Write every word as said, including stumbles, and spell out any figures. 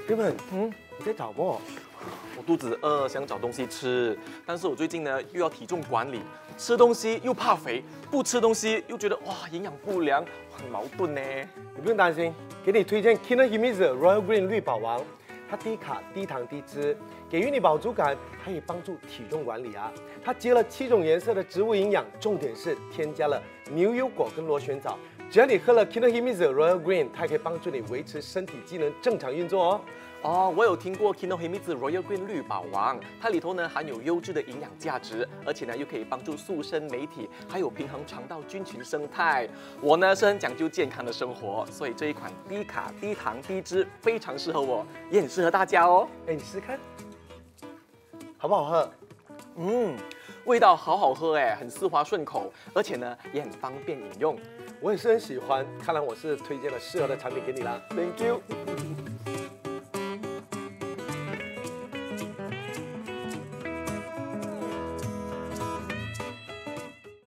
哥们，嗯，你在找我？ 我肚子饿，想找东西吃，但是我最近呢又要体重管理，吃东西又怕肥，不吃东西又觉得哇营养不良，很矛盾呢。 你不用担心，给你推荐 Kinohimitsu Royal Green 绿宝王，它低卡、低糖、低脂，给予你饱足感，还可以帮助体重管理啊。它结了七种颜色的植物营养，重点是添加了牛油果跟螺旋藻。只要你喝了 Kinohimitsu Royal Green， 它还可以帮助你维持身体机能正常运作哦。 哦，我有听过 Kinohimitsu Royal Green 绿宝王，它里头呢含有优质的营养价值，而且呢又可以帮助塑身美体，还有平衡肠道菌群生态。我呢是很讲究健康的生活，所以这一款低卡、低糖、低脂非常适合我，也很适合大家哦。 哎，你试试看，好不好喝？ 嗯，味道好好喝哎，很丝滑顺口，而且呢也很方便饮用。 我也是很喜欢，看来我是推荐了适合的产品给你啦。Thank you。